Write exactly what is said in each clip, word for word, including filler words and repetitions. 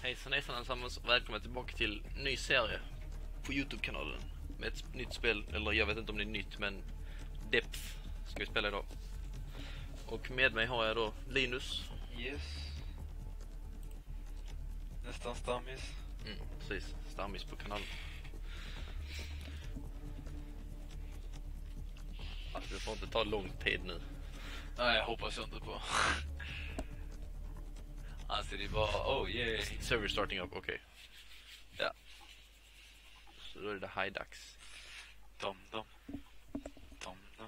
Hejsan hejsan allesammans och välkomna tillbaka till en ny serie på YouTube-kanalen med ett nytt spel, eller jag vet inte om det är nytt, men Depth ska vi spela idag. Och med mig har jag då Linus. Yes. Nästan stammis. Mm, precis, stammis på kanalen. Alltså, det får inte ta lång tid nu. Nej, jag hoppas jag inte på. Alltså det är bara, oh yeah. Server starting up, okej. Okay. Ja. Så då är det high-dags. Dom, dom. Dom, dom.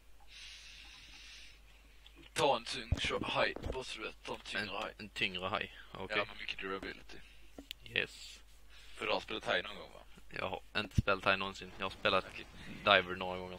Ta en tung haj, bara så du vet, ta en tyngre haj. En, en tyngre haj, okej. Okay. Ja, med mycket durability. Yes. För du har spelat haj någon gång, va? Jag har inte spelat haj någonsin. Jag har spelat okay. Diver några gånger.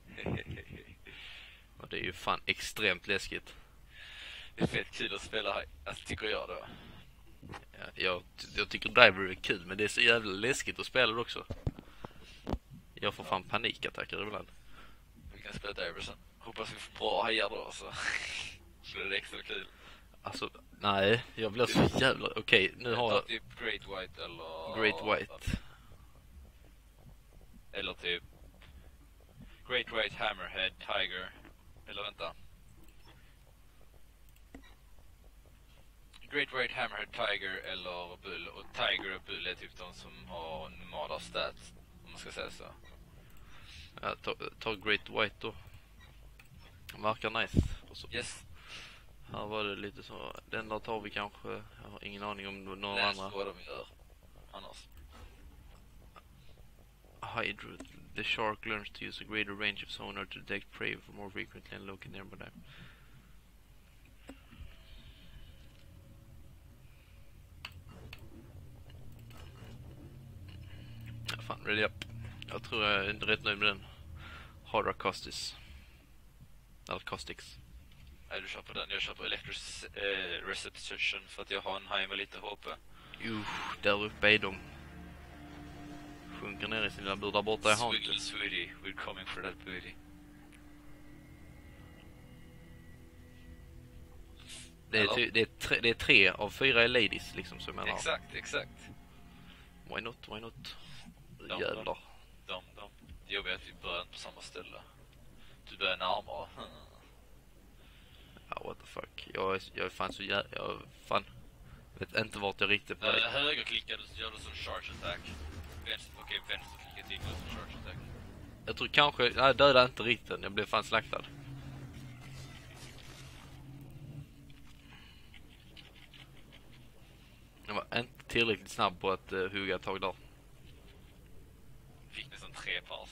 Och det är ju fan extremt läskigt. Det är fett kul att spela haj. Alltså tycker jag det. Ja, jag, jag tycker Diver är kul, men det är så jävla läskigt att spela det också. Jag får fan panikattacker ibland. Vi kan spela Diver sen. Hoppas vi får bra hajar då, så. Så det är extra kul. Alltså, nej, jag blir så jävla... Okej, okay, nu har jag... typ Great White eller... Great White. Eller typ... Great White Hammerhead Tiger. Eller vänta. Great White Hammerhead Tiger eller Bull. Och Tiger och Bull är typ de som har normala stats, om man ska säga så. Ja, ta, ta Great White då. Verkar nice. Och så. Yes. Här var det lite så... Den där tar vi kanske... Jag har ingen aning om några Läs andra. vad de gör. Annars. Hydro. The shark learns to use a greater range of sonar to detect prey for more frequently and locate nearby them. Ja, fan, ready up. Jag tror jag är inte rätt nöjd med den. Harder Costis. Eller Costix. Nej, du köper den. Jag köper Electric eh, Reception för att jag har en haj med lite H P. Jo, där uppe är de. Sjunker ner i sin lilla bur där borta. Jag har inte. Sweetie, we're coming for that booty. Det är, ty, det, är tre, det är tre av fyra är ladies liksom, som jag menar. Exakt, exakt. Why not, why not? Dom, Jävlar. Dom, dom, dom. Det jobbiga är att vi börjar på samma ställe. Du börjar närmare. Ja, what the fuck. Jag är, jag är fan så jävla... Jag fan... vet inte vart jag riktigt på väg. Högerklickade så gör du som charge attack. Vänster, okej, okay, vänsterklicka till som charge attack. Jag tror kanske... Nej, dödade inte riktigt. Jag blev fan slaktad. Jag var inte tillräckligt snabb på att uh, hugga ett tag där. Fick nästan tre pass.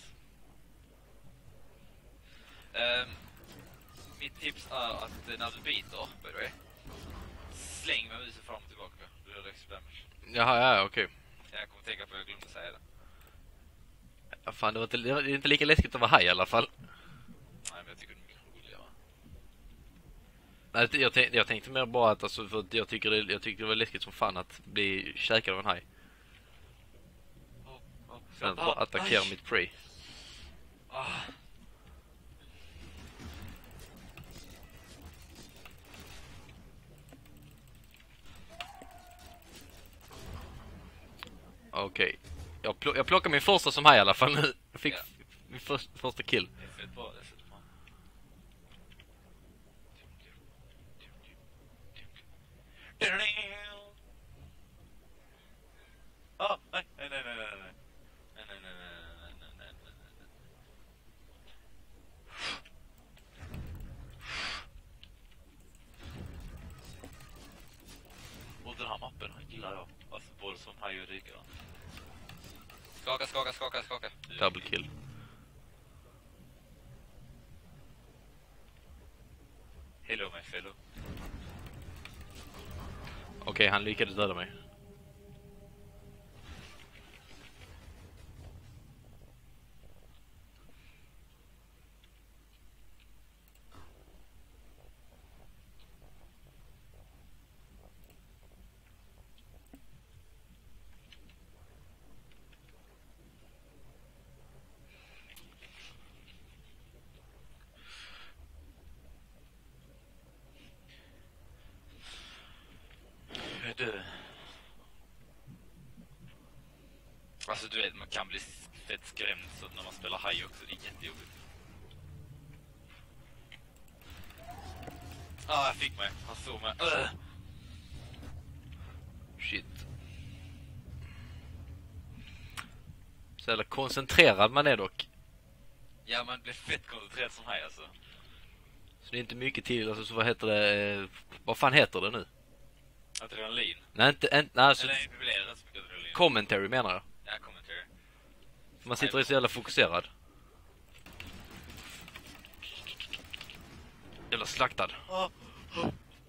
Um, mitt tips är att uh, när du biter, by the way, släng med musen fram och tillbaka. Du gör extra damage. Jaha, ja, okej. Okay. Jag kommer tänka på att jag glömde säga det. Ja, fan, det var inte, det var inte lika läskigt att vara haj i alla fall. Nej, men jag tycker det är mycket roligare. Nej, jag, tänkte, jag tänkte mer bara att, alltså, för att jag, tycker det, jag tycker det var läskigt som fan att bli käkad av en haj. Oh, oh. Sen att bara attackera mitt prey. Ah. Okej. Okay. Jag, pl jag plockar min första som haj i alla fall nu. Jag fick yeah. min för första kill. Det är fett bra, det är fett bra. Ah, nej, nej, nej, nej, nej, nej. Nej, nej, nej, nej, nej, nej, nej, nej. Och den här mappen gillar jag. Alltså både som haj och rikare. Skaka, skaka, skaka, skaka. Double kill. Hello my fellow. Okej, okay, han lyckades döda mig. Du, Alltså du vet, man kan bli fett skrämd så när man spelar haj också, det är jättejobbigt. Ah, jag fick mig. Han såg mig. Uh. Shit. Så jävla koncentrerad man är dock. Ja, man blir fett koncentrerad som haj alltså. Så det är inte mycket till, alltså så vad heter det, vad fan heter det nu? Adrenalin. Nej, inte, inte nej, alltså, Eller det blir rätt så mycket adrenalin. commentary menar jag. Ja, commentary. Man sitter ju så jävla fokuserad. Jävla slaktad. Oh. Oh.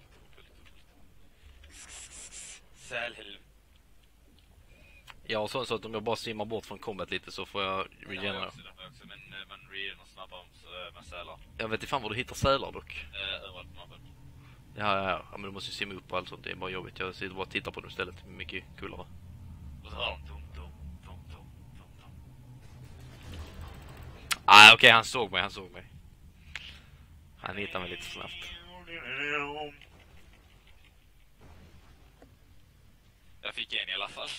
Sälhelv. Jag har sånt så att om jag bara simmar bort från combat lite så får jag regenera. Ja, också, också, men uh, man regenerar snabbare uh, med sälar. Jag vet inte fan var du hittar sälar dock. Uh, överallt på mappen. Ja, ja, ja, men du måste ju simma upp och allt sånt. Det är bara jobbigt. Jag sitter bara och tittar på det istället. Det är mycket coolare. Och så hör de tom, tom, tom, tom, tom, tom. Ah, okej, okay, han såg mig, han såg mig. Han hittade mig lite snabbt. Jag fick en i alla fall.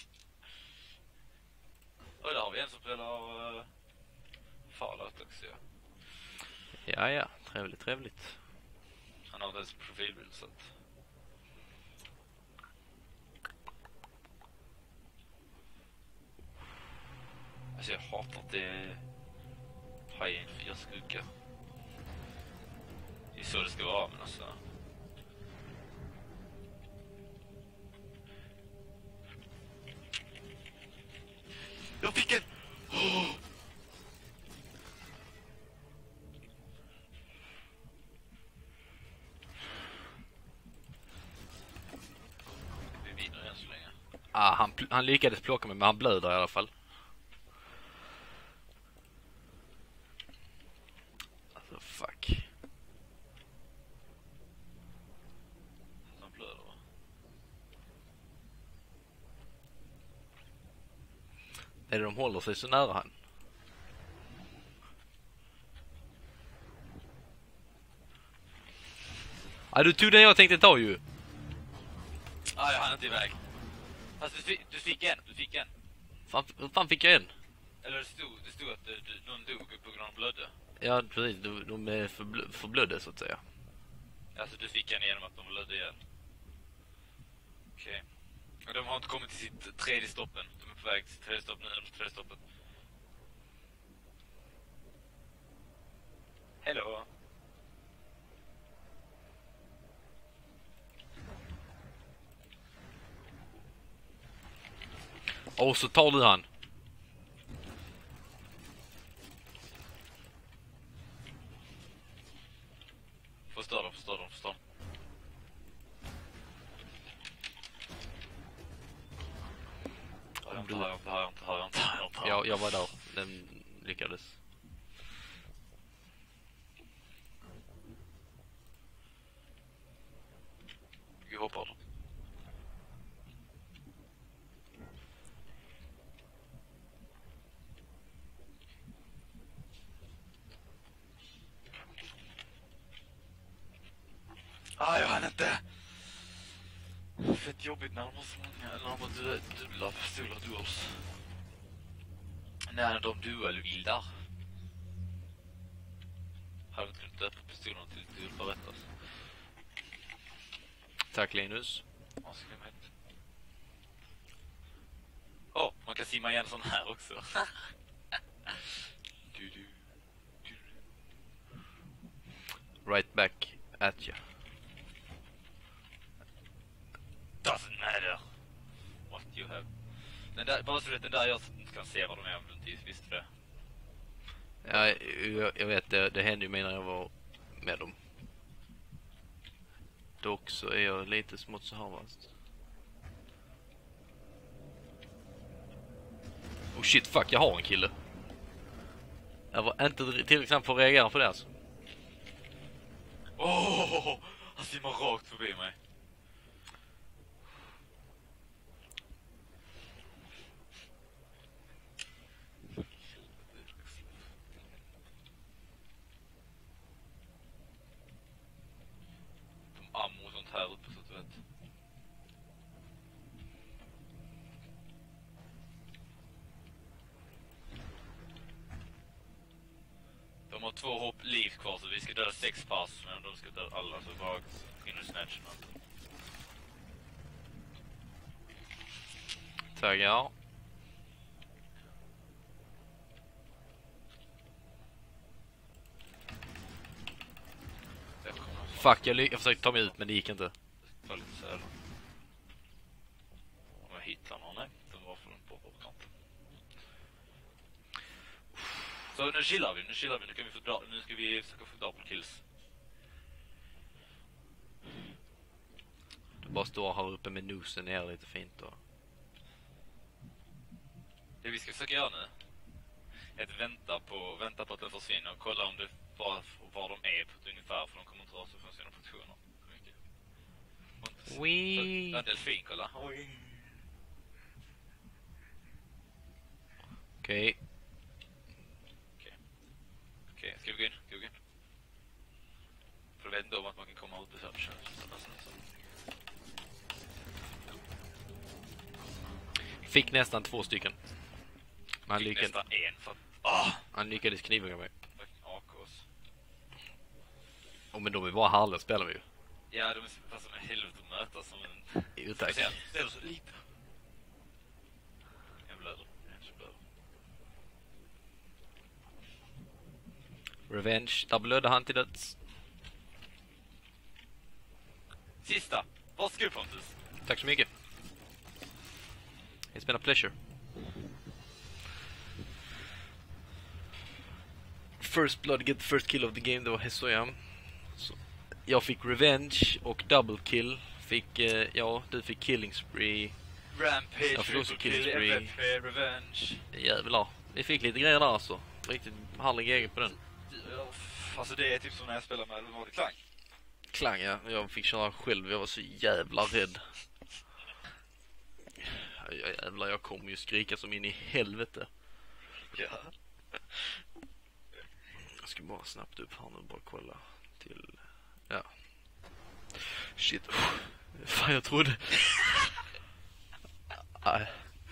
Och där har vi en som spelar uh, Fallout också, ja. Ja, ja. Trevligt, trevligt. Han har en profilbild så att... Alltså jag hatar att det är hajen fyra skugga. Det är så det ska vara, men alltså... Jag fick en! Oh! Vi vinner än så länge. Ah, han, han lyckades plocka mig, men han blöder i alla fall. Alltså, fuck. Han blöder, va? Är det de håller sig så nära han? Ah, du tog den jag tänkte ta ju. Ah, jag hann inte iväg. Fast du fick, du fick en, du fick en. Fan, hur fan fick jag en? Eller det stod, det stod att du, någon dog på grund av blödde. Ja, precis. De, de är förblö, förblödde, så att säga. Alltså du fick en genom att de blödde igen. Okej. Okay. Och de har inte kommit till sitt tredje stoppen. De är på väg till tredje stoppen nu, tredje stoppen. Hello. Och så tar du han. Förstår dem, förstår dem, förstår. Hör jag inte, hör jag inte, hör jag inte, hör jag inte, hör jag inte. Jag, jag var där. Den lyckades. Vi hoppar då. Ah, jag hann inte. Fett jobbigt när de har så många, när de har du, dubbla pistoler duels. När de duelbildar. Hade inte kunnat döpa pistolerna till duelberättas. Tack Linus. Åh, oh, man kan simma igen sån här också. du, du, du. Right back at you. Doesn't matter what you have. Den där, bara så att den där jag kan se vad de är om du inte visste det. Ja, jag, jag vet, det, det hände ju mig när jag var med dem. Dock så är jag lite smått så här vast. Oh shit, fuck, jag har en kille. Jag var inte tillräckligt snabb för att reagera på det alltså. Åh, oh, han simmar rakt förbi mig. De ammo och sånt här uppe så att du vet. har två hopp liv kvar så vi ska döda sex pass, men de ska döda alla så bara in och snatchen. Taggar. Fuck, jag, jag försökte ta mig ut men det gick inte. Ta lite så här. Om jag hittar någon, nej. Den var från på kanten. Så nu chillar vi, nu chillar vi. Nu, kan vi få dra, nu ska vi försöka få double kills. Du bara står här uppe med nosen ner lite fint då. Det vi ska försöka göra nu är att vänta på, vänta på att den försvinner och kolla om det bara var de är på ett ungefär, för de kommer inte röra sig från sina positioner. Wee. Ja, delfin, kolla. Okej. Okay. Okej. Okej, ska vi gå in? Ska vi gå in? För jag vet inte om att man kan komma ut och search. Fick nästan två stycken. Han Fick lyckades, nästan en för att... Ah! han lyckades knivhugga mig. A Ks. Oh, men de är bara halva spelar vi ju. Ja, de är fast som en helvete att möta som en... Jo, tack. Ställer så lite. Jag blöder. Jag blöder. Revenge. Där blödde han till döds. Sista. Varsågod, Pontus. Tack så mycket. It's been a pleasure. First blood, get the first kill of the game. Det var Hesoya. Så jag fick revenge och double kill. Fick, eh, ja, du fick killing spree. Rampage, Jag fick också triple kill kill, spree. M V P, revenge. Jävlar. Vi fick lite grejer där alltså. Riktigt härlig grej på den. Alltså det är typ som när jag spelar med Vanlig Klang. Klang, ja. Jag fick köra själv. Jag var så jävla rädd. Ja, jävlar, jag kommer ju skrika som in i helvete. Ja. Jag ska bara snabbt upp här nu, bara kolla till... Ja. Shit. Fan, jag trodde... Nej.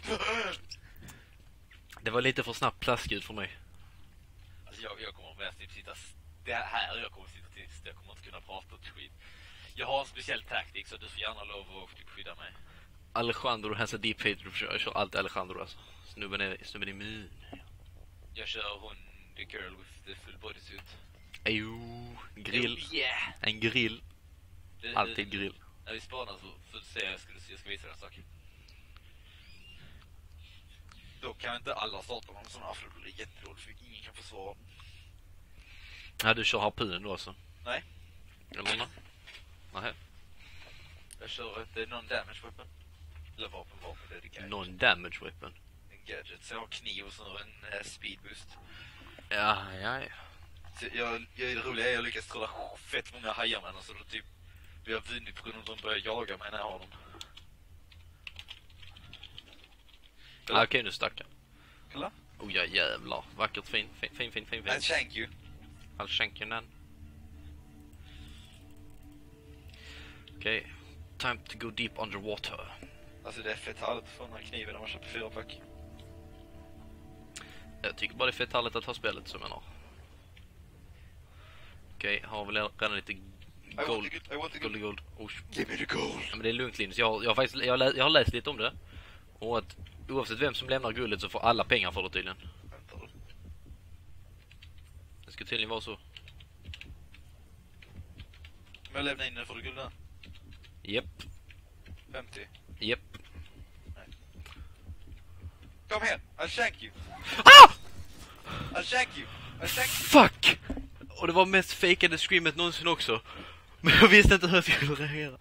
Det var lite för snabbt plaskljud för mig. Alltså jag, jag kommer mest typ sitta... Det här jag kommer sitta tills jag kommer inte kunna prata ett skit. Jag har en speciell taktik så du får gärna lov att typ skydda mig. Alejandro has a deep hate. Jag kör alltid Alejandro alltså. Snubben är, snubben är immun. Jag kör hon, the girl with the full bodysuit. Ajo, grill. Oh, yeah. En grill. Det, Alltid det, grill. När vi spanar så får du se, jag ska, jag ska visa dig en sak. Då kan inte alla starta någon sån här för det blir jättedåligt för ingen kan försvara. Ja, du kör harpunen då alltså? Nej. Eller nå? Nej. Jag kör ett non-damage weapon. Eller vapen, vapen, det är det gadget. Non-damage weapon. En gadget, så jag har kniv och så en uh, speed boost. Ja, ja, ja. Så jag, jag, det roliga är att jag lyckas trolla fett många hajar med den, så då typ vi har vunnit på grund av att de börjar jaga mig när jag har dem. Ah, okej, okay, nu stack jag. Kolla. Oh ja, jävlar. Vackert, fin, fin, fin, fin, fin. I'll shank you. I'll shank you, nan. Okej. Okay. Time to go deep underwater. Alltså det är fett härligt att få den här kniven när man köper fyra pack. Jag tycker bara det är fett härligt att ha spelet som jag har. Okej, okay, har väl redan lite gold. I want the gold. Gold, gold. Oh, give me the gold. Ja, men det är lugnt, Linus. Jag har, jag har faktiskt jag har, läst, jag har läst lite om det. Och att oavsett vem som lämnar guldet så får alla pengar för det tydligen. Vänta då. Det ska tydligen vara så. Om jag lämnar in den får du guld där. Japp. femtio. Japp. Kom här, I'll shank you. Ah! I'll shank you. I'll shank you. Fuck! Och det var mest fejkade screamet någonsin också. Men jag visste inte hur jag skulle reagera.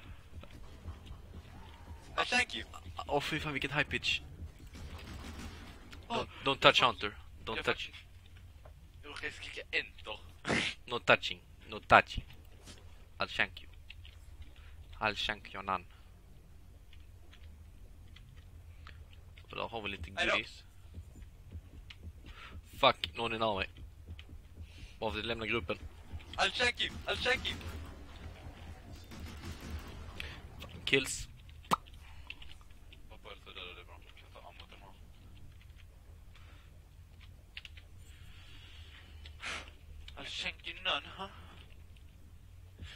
I'll shank you. Åh, oh, fy fan, vilket high pitch. Oh, Don't, don't touch Hunter. Don't jag touch. Jag råkade skrika enter. No touching. No touching. I'll shank you. I'll shank your nan. Och där har vi lite goodies. Fuck, någon är nära mig. Bara för att lämna gruppen. I'll shank you. I'll shank you. Kills.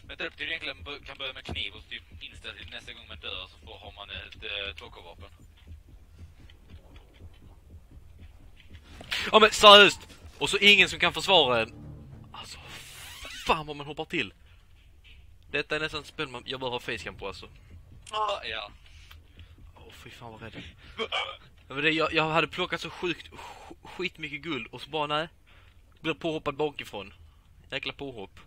Men det betyder egentligen att man kan börja med kniv och typ inställa till nästa gång man dör så får har man ett äh, tvåkavapen. Ja men seriöst! Och så ingen som kan försvara en. Alltså, fan vad man hoppar till. Detta är nästan ett spel man, jag bör ha facecam på alltså. Ah, ja. Åh oh, fy fan vad rädd. Men det, jag, jag hade plockat så sjukt skit mycket guld och så bara nej. Blir påhoppad bakifrån. Jäkla påhopp.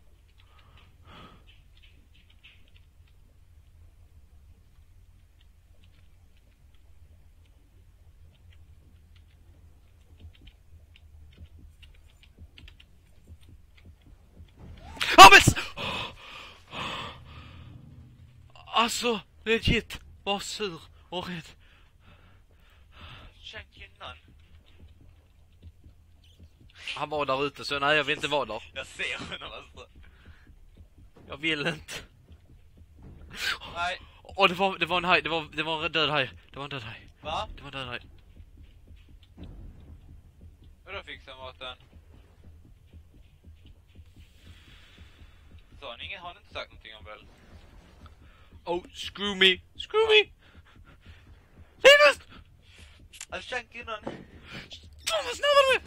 Ah, men... Alltså, legit. Var sur och rädd. Champion. Han var där ute så nej jag vill inte vara där. Jag ser honom alltså. Jag vill inte. Nej. Och det var det var en haj, det var det var en död haj. Det var en död haj. Va? Det var en död haj. Och då fixar maten. Så ingen har inte sagt någonting om väl? Oh, screw me. Screw me. Linus! I'll shank you någon. Thomas, snabbare!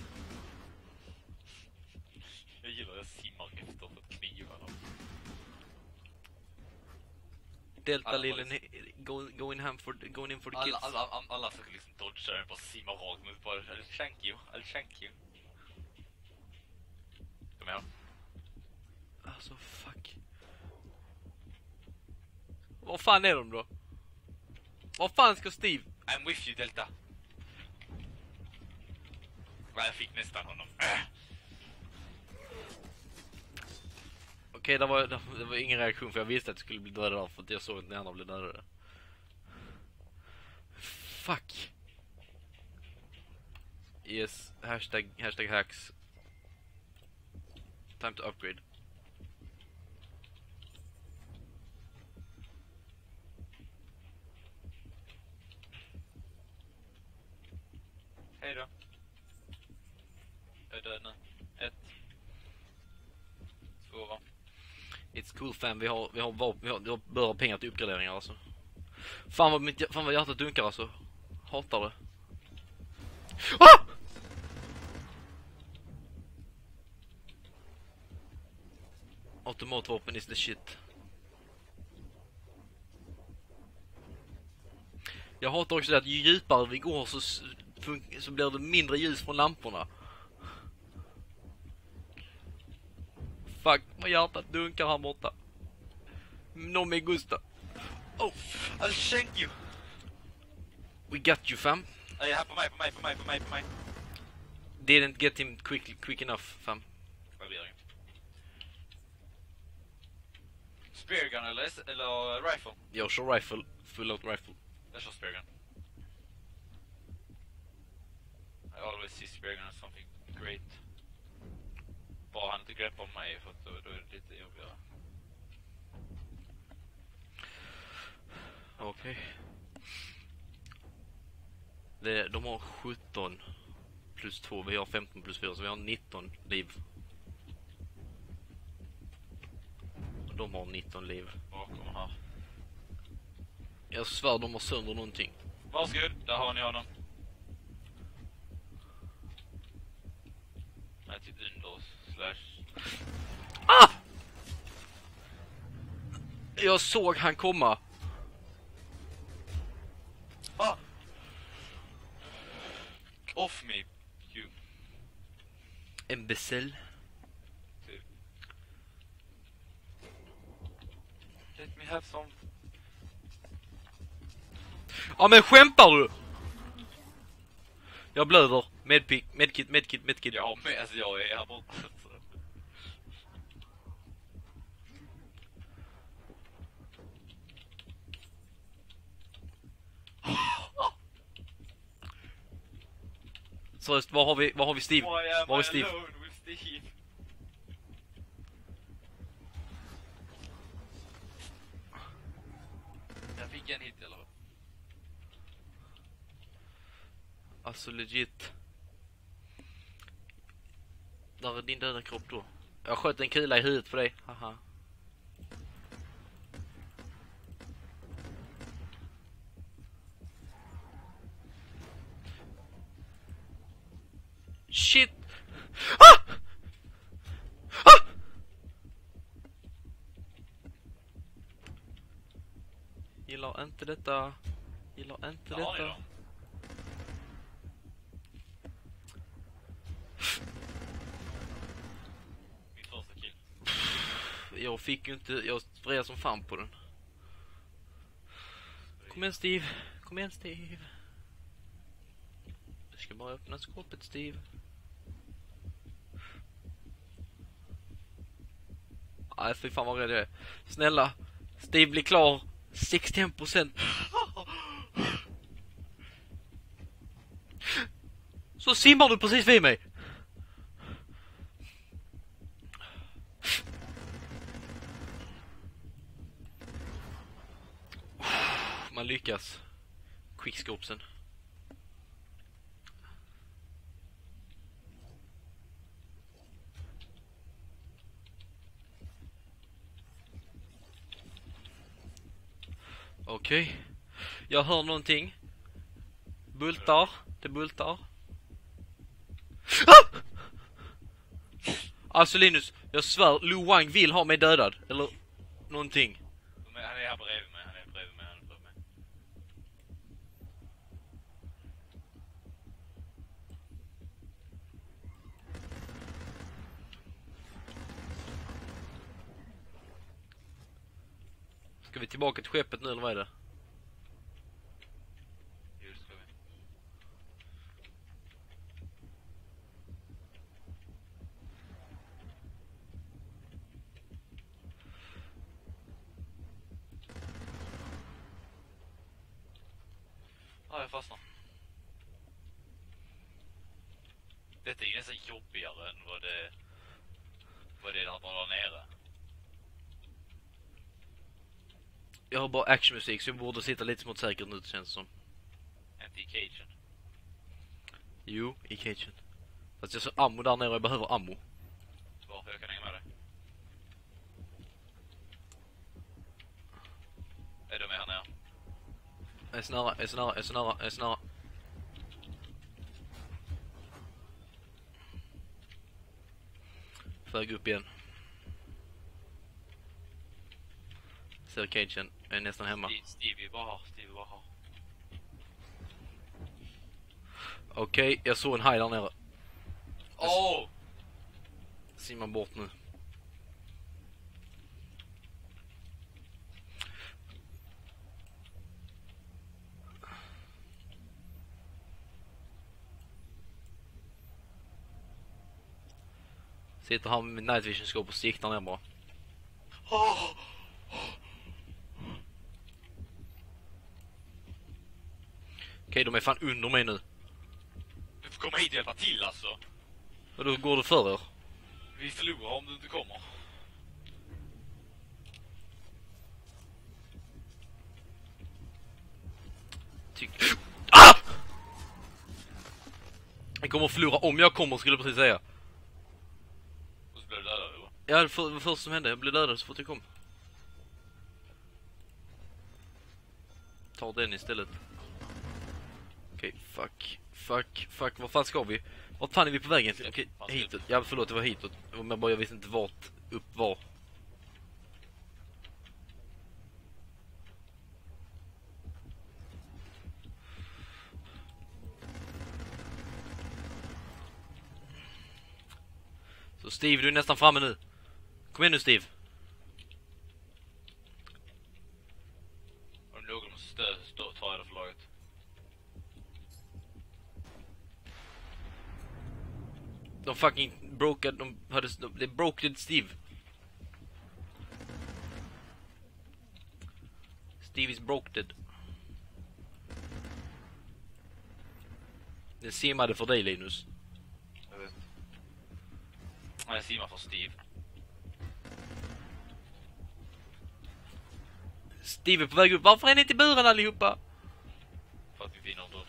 Jag gillar att jag simmar efter för knivarna. Delta lillen go, going ham for going in for the kills. Alla alla alla, alla försöker liksom dodga den, bara simma rakt mot bara I'll shank you. I'll shank you. Kom igen. Alltså fuck. Vad fan är de då? Vad fan ska Steve? I'm with you Delta. Jag fick nästan honom. Äh. Okej, det var, det var ingen reaktion för jag visste att det skulle bli döda för att jag såg att den andra blev dödade. Fuck. Yes, hashtag, hashtag hacks. Time to upgrade. Hej då. Jag är död nu. Ett. Två va? It's cool fam, vi har, vi har, vapen, vi har, vi har bör ha pengar till uppgraderingar alltså. Fan vad, mitt, fan vad hjärtat dunkar alltså. Hatar det. Ah! Automatvapen is the shit. Jag hatar också det att ju djupare vi går så, så blir det mindre ljus från lamporna. Fuck, vad hjärtat dunkar här borta. No me gusta. Oh, I'll shank you. We got you fam. Nej, här på mig, på mig, på mig, på mig, på mig. Didn't get him quick, quick enough fam. Vad blir det? Speargun eller, eller rifle? Jag kör rifle, full out rifle. Jag kör speargun. I always see speargun as something great. Bara han inte greppar mig för att då, då är det lite jobbigare. Okej. Okay. De har sjutton plus två, vi har femton plus fyra så vi har nitton liv. Och de har nitton liv. Bakom här. Jag svär de har sönder någonting. Varsågod, där har ni honom. Nej, typ under slash. Ah! Jag såg han komma. Ah! Off me, you. Imbecile. Typ. Let me have some. Ja men skämtar du? Jag blöder. Medpick, medkit, medkit, medkit. Ja, men alltså jag är här borta. Så just, var har vi, var har vi Steve? Why am Var har I vi Steve? alone with Steve? Jag fick en hit eller? Alltså legit. Där är din döda kropp då. Jag sköt en kula i huvudet på dig. Haha. Shit! Ah! Ah! Gillar inte detta. Gillar inte Där har ni detta. dem. Mitt första kill. Jag fick ju inte, jag sprayade som fan på den. Kom igen Steve, kom igen Steve. Du ska bara öppna skåpet Steve. Nej fy fan vad rädd jag är. Snälla, Steve blir klar. sextioen procent. Så simmar du precis vid mig. Man lyckas. Quickscopesen. Okej. Okay. Jag hör någonting. Bultar. Det bultar. Ah! Alltså Linus, jag svär, Lu Wang vill ha mig dödad. Eller någonting. Men han är här bredvid mig, han är bredvid mig, han är bredvid mig. Ska vi tillbaka till skeppet nu eller vad är det? Jo, det ska vi. Ja, jag fastnar. Detta är ju nästan jobbigare än vad det vad det är att vara nere. Jag har bara actionmusik så jag borde sitta lite mot säkert nu, det känns som. Inte i cagen. Jo, i cagen. Fast jag ser ammo där nere och jag behöver ammo. Varför jag kan hänga med dig. Är du med här nere? Jag är så nära, jag är så nära, jag är så nära, jag är så nära. Fög upp igen. Ser cagen, jag är nästan hemma. Steve, Steve är bara här, Steve är bara här. Okej, okay, jag såg en haj där nere. Åh! Oh! Simmar bort nu. Sitter han med night vision scope och siktar ner bara. Oh! Okej, de är fan under mig nu. Du får komma hit och hjälpa till alltså. Och då går det för er. Vi förlorar om du inte kommer. Tyck... Ah! Jag kommer att förlora om jag kommer, skulle jag precis säga. Och så blir du dödad eller? Ja, det var det första som hände. Jag blev dödad så fort jag kom. Ta den istället. Okej, okay, fuck. Fuck, fuck. Vad fan ska vi? Vart fan är vi på vägen? Okej, okay, hitåt. Ja, förlåt, det var hitåt. Men bara jag visste inte vart upp var. Så Steve, du är nästan framme nu. Kom igen nu Steve. Om någon måste stå, stå, ta det för laget. De fucking broke, de hade, de broke Steve. Steve is broke. Den simmade för dig Linus. Jag vet. Ja, jag simmar för Steve. Steve är på väg upp. Varför är ni inte i buren allihopa? För att vi vinner då.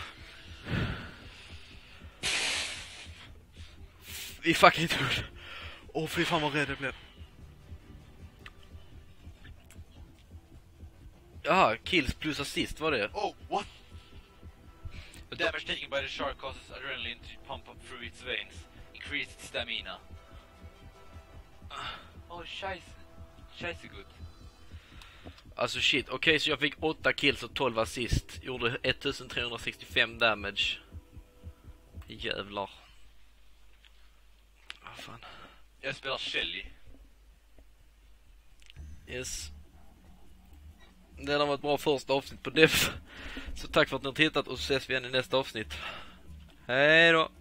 Vi fucking inte upp. Åh, fy fan vad rädd jag blev. Ja, kills plus assist var det. Oh, what? The damage taken by the shark causes adrenaline to pump up through its veins. Increased stamina. Oh, scheisse. Scheisse gut. Alltså shit, okej okay, så jag fick åtta kills och tolv assist. Gjorde ettusentrehundrasextiofem damage. Jävlar. Vad fan. Jag spelar Shelly. Yes. Det har varit ett bra första avsnitt på Depth. Så tack för att ni har tittat och så ses vi igen i nästa avsnitt. Hej då!